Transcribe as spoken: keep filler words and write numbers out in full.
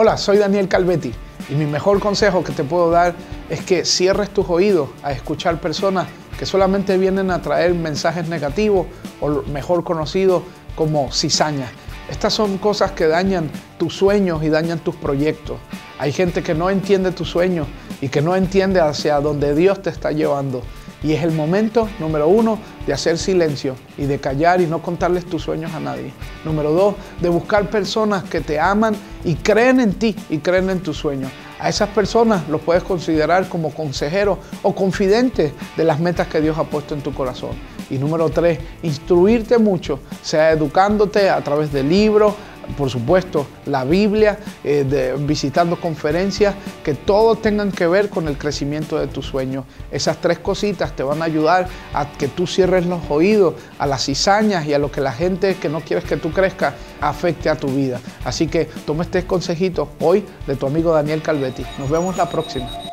Hola, soy Daniel Calvetti y mi mejor consejo que te puedo dar es que cierres tus oídos a escuchar personas que solamente vienen a traer mensajes negativos o mejor conocidos como cizañas. Estas son cosas que dañan tus sueños y dañan tus proyectos. Hay gente que no entiende tus sueños y que no entiende hacia dónde Dios te está llevando. Y es el momento, número uno, de hacer silencio y de callar y no contarles tus sueños a nadie. Número dos, de buscar personas que te aman y creen en ti y creen en tus sueños. A esas personas los puedes considerar como consejeros o confidentes de las metas que Dios ha puesto en tu corazón. Y número tres, instruirte mucho, sea educándote a través de libros, por supuesto, la Biblia, eh, de, visitando conferencias, que todo tengan que ver con el crecimiento de tus sueños. Esas tres cositas te van a ayudar a que tú cierres los oídos a las cizañas y a lo que la gente que no quieres que tú crezcas afecte a tu vida. Así que toma este consejito hoy de tu amigo Daniel Calvetti. Nos vemos la próxima.